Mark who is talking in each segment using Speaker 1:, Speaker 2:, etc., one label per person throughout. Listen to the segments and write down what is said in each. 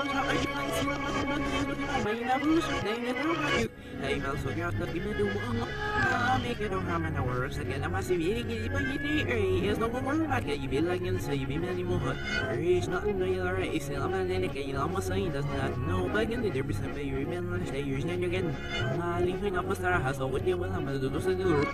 Speaker 1: Hey, well, so you're the gimme do make it on how many words again. I must be getting by you. Is no more like you be like and say you be many more. There's nothing to your race. I'm an indicator. I'm saying does not know. But again, there be some pay you remember stay using again. I'm not leaving up a star hustle with you. Well, I'm going to do something.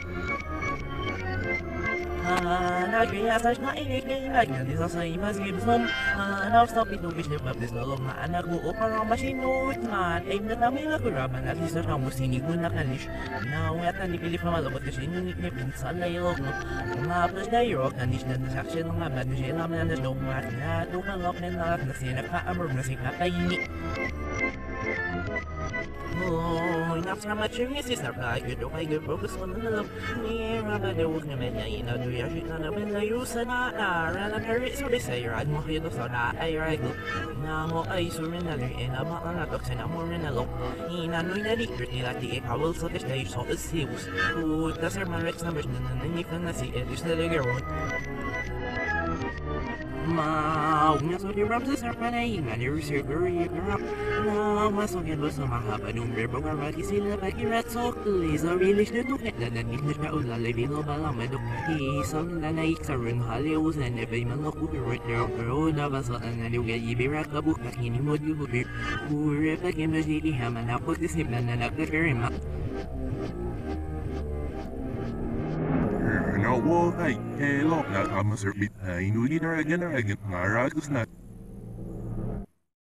Speaker 1: Nagkayasas na ikikilag na di sa imas gibsom Nag-stop ito bisip up this lolong na anak mo o parang masinot na Time na namin nakuraman at least na kamo sinigun na kalish Nawet na nipilip na malabot kasi nuniknip sa layog no Umapos na yorok na nish na nasaksyon ng abad na siya naman na lumat na tukalok na nalat na sinakaamor na sikatayini Oh, enough time much in this is not like you don't get focus on the love. Near about the work and I know do you should not have been the use and I ran a very so they say you're more here so that I write now more I surrender in a button of dogs and I'm more in a lock. In a new secret like the powers of the stage so the seals who does her my next number and then you can see it is the girl. Mau ngasuri ramses sarpanay ngani surgery girl na masugin ba sa mahaba nung verbo nga mati sila pakirat so laser release na tukit na nanis na ulala bilo bala madok isang na naik sa rin haliw sa nebay mga kukurot na pero na basa ang naluga ibirak kabuk na kinimod yung hubir kure pa kimajili haman ako disip na nakakirima
Speaker 2: Nawa kay kelok na kama serbit ay nuli na agad ngaragus na